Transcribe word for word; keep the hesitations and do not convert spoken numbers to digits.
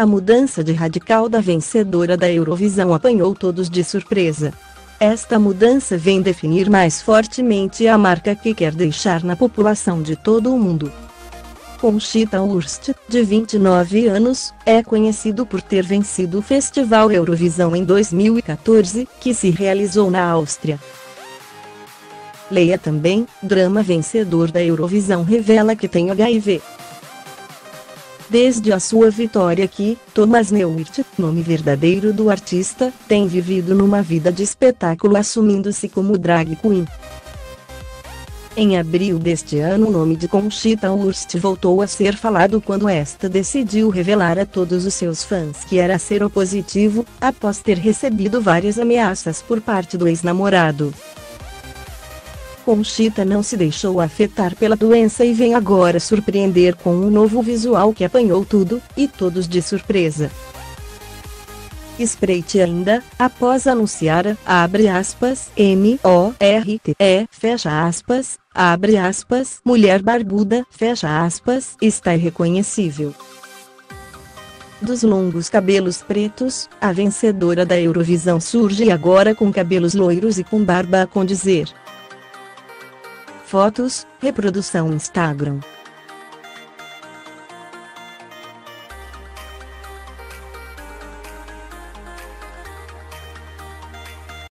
A mudança de radical da vencedora da Eurovisão apanhou todos de surpresa. Esta mudança vem definir mais fortemente a marca que quer deixar na população de todo o mundo. Conchita Wurst, de vinte e nove anos, é conhecido por ter vencido o Festival Eurovisão em dois mil e quatorze, que se realizou na Áustria. Leia também, drama vencedor da Eurovisão revela que tem H I V. Desde a sua vitória aqui, Thomas Neuwirth, nome verdadeiro do artista, tem vivido numa vida de espetáculo assumindo-se como drag queen. Em abril deste ano o nome de Conchita Wurst voltou a ser falado quando esta decidiu revelar a todos os seus fãs que era seropositivo, após ter recebido várias ameaças por parte do ex-namorado. Conchita não se deixou afetar pela doença e vem agora surpreender com um novo visual que apanhou tudo e todos de surpresa. Espreite ainda, após anunciar a, abre aspas, M O R T E, fecha aspas, abre aspas, mulher barbuda, fecha aspas, está irreconhecível. Dos longos cabelos pretos, a vencedora da Eurovisão surge agora com cabelos loiros e com barba a condizer. Fotos, reprodução Instagram.